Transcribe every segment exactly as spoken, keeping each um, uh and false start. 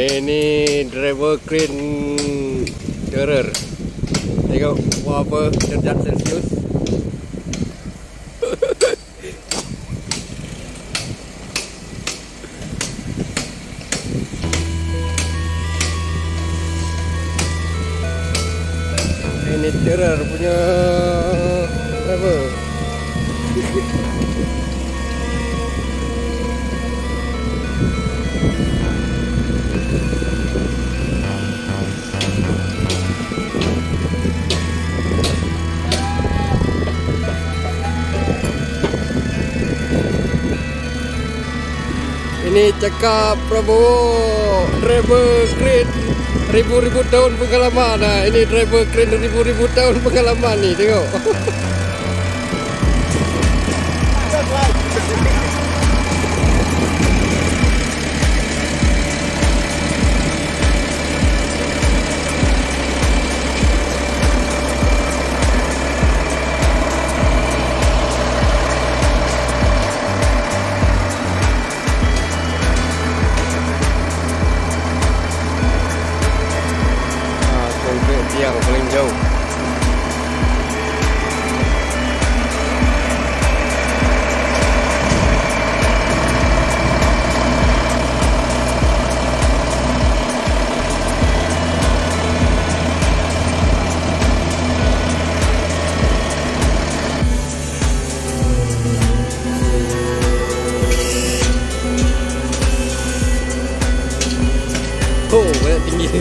Ini driver crane terror. Tengok berapa derajat Celsius. Ini terror punya driver. Ini cakap Prabowo, driver crane ribu-ribu tahun pengalaman. Nah, ini driver crane ribu-ribu tahun pengalaman ni, tengok. Yang paling jauh. Oh, banyak tinggi.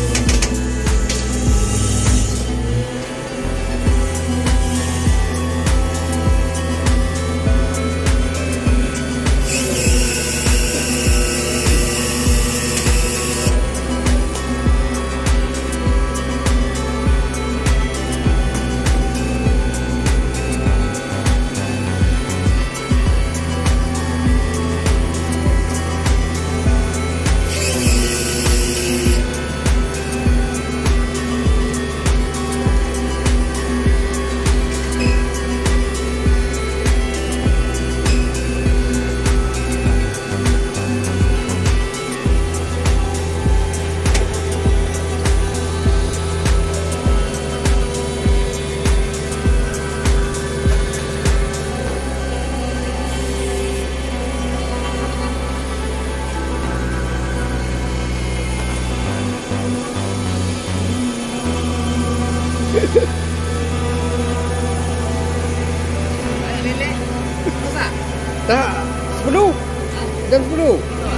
Tak, sepuluh. Jam sepuluh.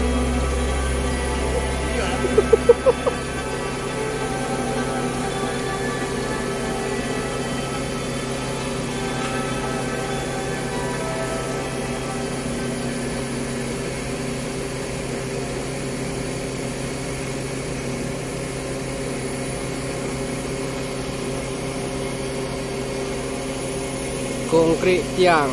Konkrit tiang.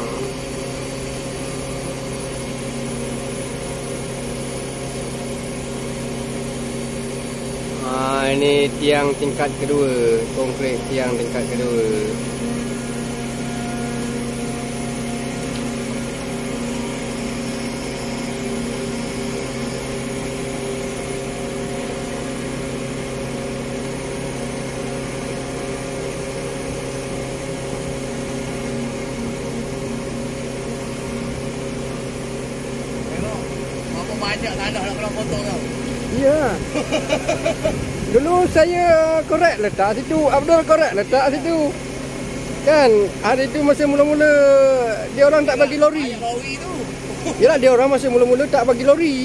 Ah, ini tiang tingkat kedua, konkrit tiang tingkat kedua. Banyak tanah nak kena potong kau. Ya. Dulu saya korek letak situ, Abdul korek letak situ. Kan, hari tu masa mula-mula dia orang tak bagi lori. Lori tu. Yalah, dia orang masa mula-mula tak bagi lori.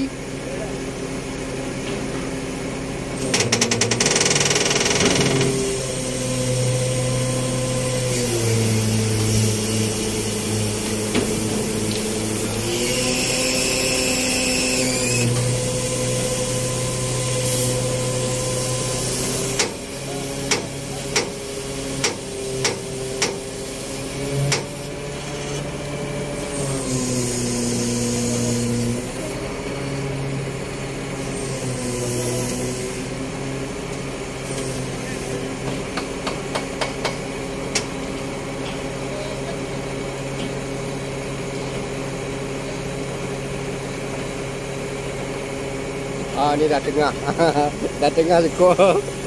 Ah, ni dah tengah. Dah tengah sekor.